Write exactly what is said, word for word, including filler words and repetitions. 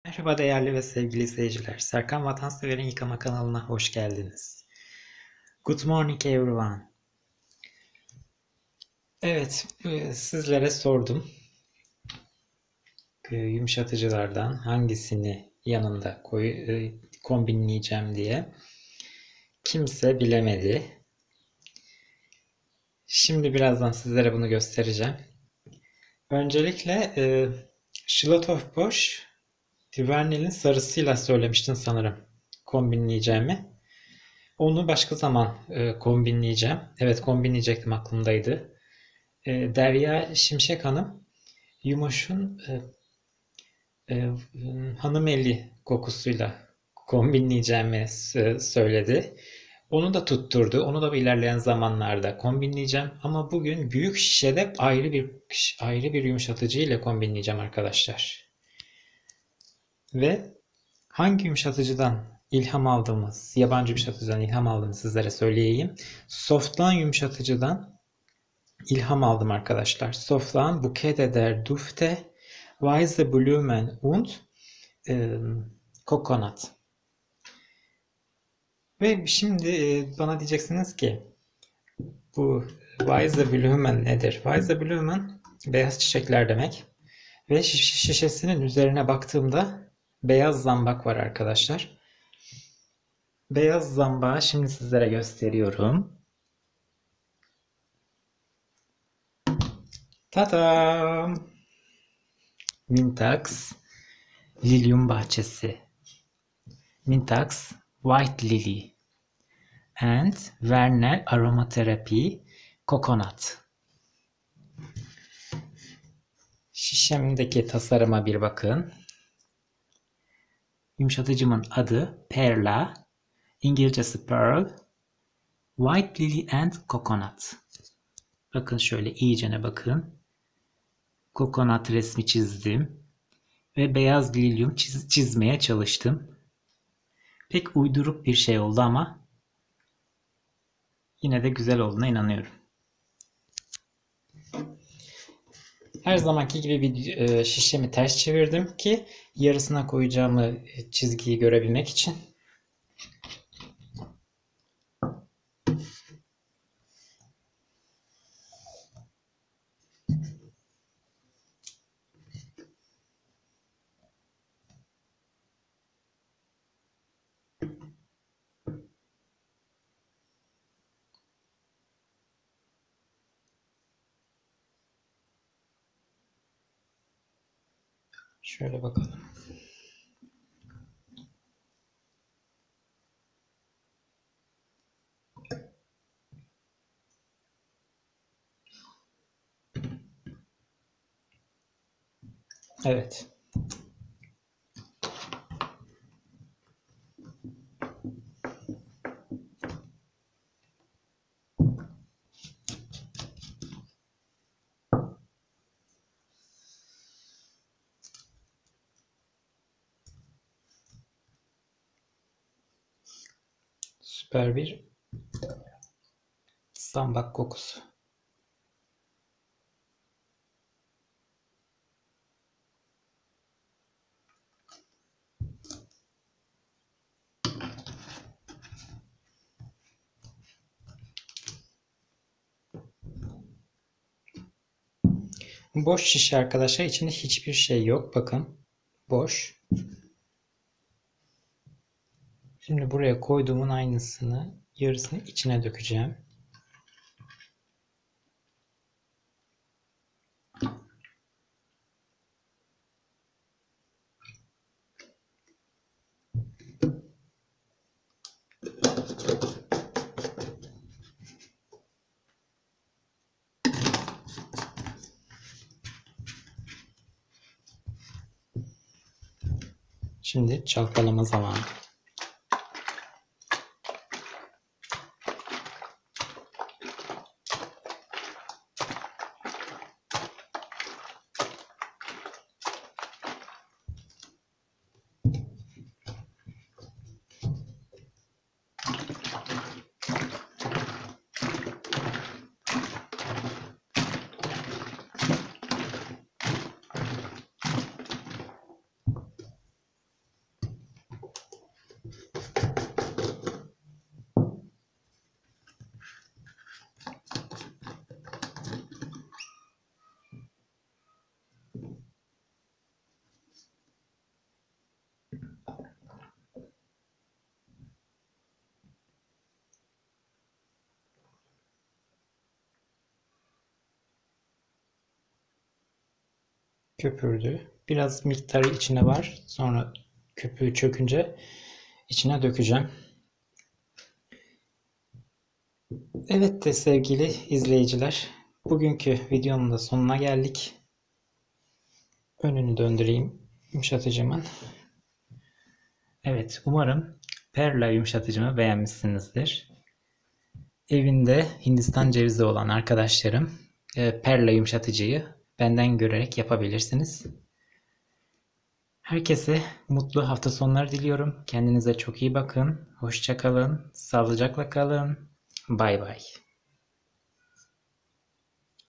Merhaba değerli ve sevgili izleyiciler. Serkan Vatansever'in Yıkama kanalına hoş geldiniz. Good morning everyone. Evet, e, sizlere sordum. E, Yumuşatıcılardan hangisini yanında koy, e, kombinleyeceğim diye. Kimse bilemedi. Şimdi birazdan sizlere bunu göstereceğim. Öncelikle e, Schlotterbosch Divernel'in sarısıyla söylemiştin sanırım kombinleyeceğimi. Onu başka zaman e, kombinleyeceğim. Evet, kombinleyecektim, aklımdaydı. E, Derya Şimşek Hanım Yumoş'un e, e, hanımeli kokusuyla kombinleyeceğimi s- söyledi. Onu da tutturdu. Onu da ilerleyen zamanlarda kombinleyeceğim. Ama bugün büyük şişede ayrı bir ayrı bir yumuşatıcı ile kombinleyeceğim arkadaşlar. Ve hangi yumuşatıcıdan ilham aldığımız, yabancı yumuşatıcıdan ilham aldığımı sizlere söyleyeyim. Softlan yumuşatıcıdan ilham aldım arkadaşlar. Softlan Bouquet der Dufte, Weisse Blumen und e, Coconut. Ve şimdi e, bana diyeceksiniz ki bu Weisse Blumen nedir? Weisse Blumen beyaz çiçekler demek. Ve şişesinin üzerine baktığımda beyaz zambak var arkadaşlar. Beyaz zambağı şimdi sizlere gösteriyorum. Tadam! Mintax Lilyum bahçesi. Mintax White Lily and Vernel Aromatherapy Coconut. Şişemdeki tasarıma bir bakın. Yumuşatıcımın adı Perla, İngilizcesi Pearl, White Lily and Coconut. Bakın şöyle iyicene bakın. Coconut resmi çizdim ve beyaz lilyum çiz çizmeye çalıştım. Pek uyduruk bir şey oldu ama yine de güzel olduğuna inanıyorum. Her zamanki gibi bir şişemi ters çevirdim ki yarısına koyacağımı çizgiyi görebilmek için. Şöyle bakalım. Evet. Süper bir zambak kokusu. Boş şişe arkadaşlar. İçinde hiçbir şey yok. Bakın. Boş. Şimdi buraya koyduğumun aynısını, yarısını içine dökeceğim. Şimdi çalkalama zamanı. köpürdü. Biraz miktarı içine var. Sonra köpüğü çökünce içine dökeceğim. Evet de sevgili izleyiciler, bugünkü videonun da sonuna geldik. Önünü döndüreyim yumuşatıcımın. Evet, umarım Perla yumuşatıcımı beğenmişsinizdir. Evinde Hindistan cevizi olan arkadaşlarım Perla yumuşatıcıyı benden görerek yapabilirsiniz. Herkese mutlu hafta sonları diliyorum. Kendinize çok iyi bakın. Hoşça kalın. Sağlıcakla kalın. Bay bay.